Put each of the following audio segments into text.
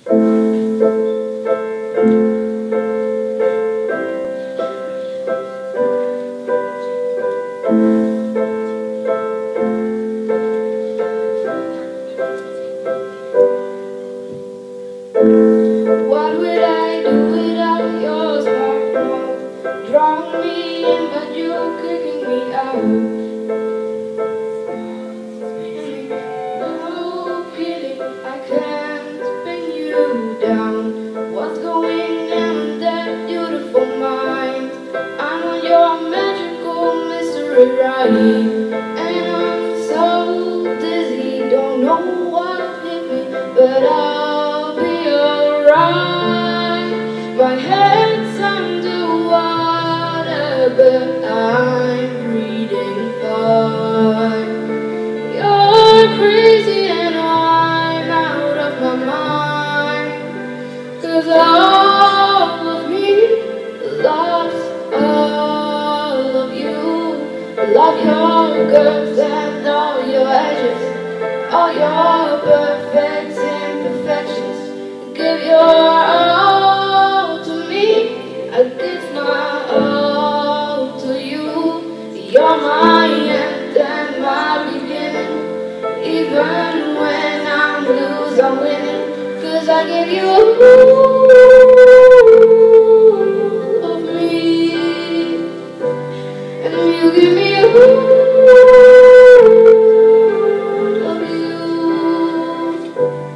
What would I do without your smart mouth? Drawing me in, but you're kicking me out. No kidding, I can't pin you down. What's going on in that beautiful mind? I'm on your magical mystery ride, and I'm so dizzy, don't know what hit me, but I'll be alright. My head's underwater, but I'm breathing fine. You're crazy and I'm out of my mind, 'cause all of me loves all of you. Love your curves and all your edges, all your perfect imperfections. Give your all to me, I give my all to you. You're my end and my beginning. Even when I'm losing, I'm winning, 'cause I give you all of me, and you give me all of you.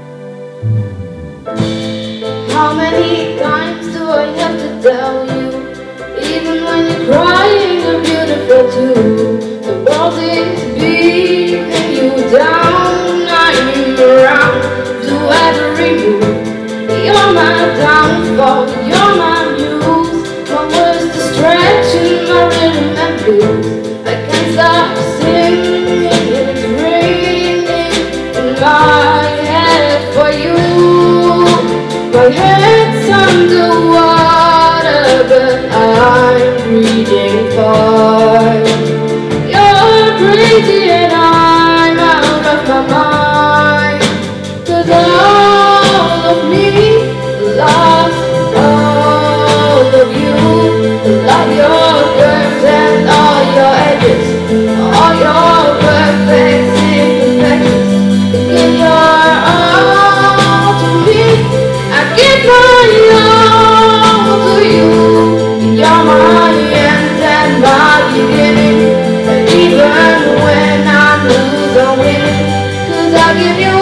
How many times do I have to tell you? Even when you're crying, you're beautiful too. The world is beating you down. I'm around, do every move. You're my downfall, you're my muse. My worst distraction, my rhythm and blues. I can't stop singing, it's ringing in my head for you. My head's underwater, but I'm breathing fine. You're crazy and I'm out of my mind, 'cause all of me loves all of you. Love your curves and all your edges, all your perfect imperfections. Give your all to me, I give my all to you. You're my end and my beginning. And even when I'm losing, I'm winning, 'cause I give you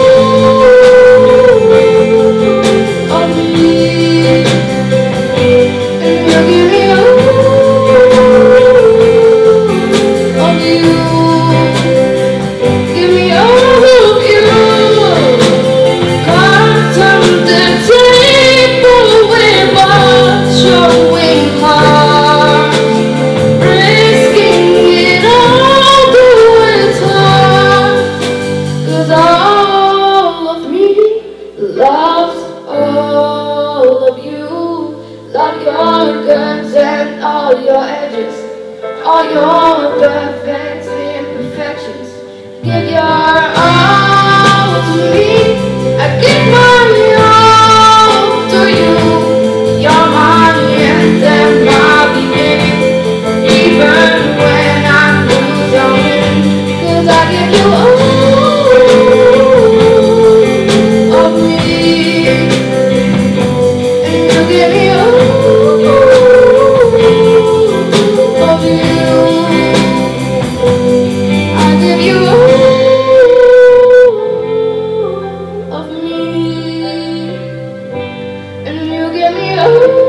all of me, and you give me all of you. Give me all of you. Cards on the table, we're both showing hearts, risking it all, though it's hard, 'cause all of me loves all of you. Love your curves and all your edges, all your perfect imperfections. Give your all to me, I give my all to you. You're my end and my beginning. Even when I'm losing, I'm winning, 'cause I give you all of me, and you give me all of you. I give you all of me, and you give me all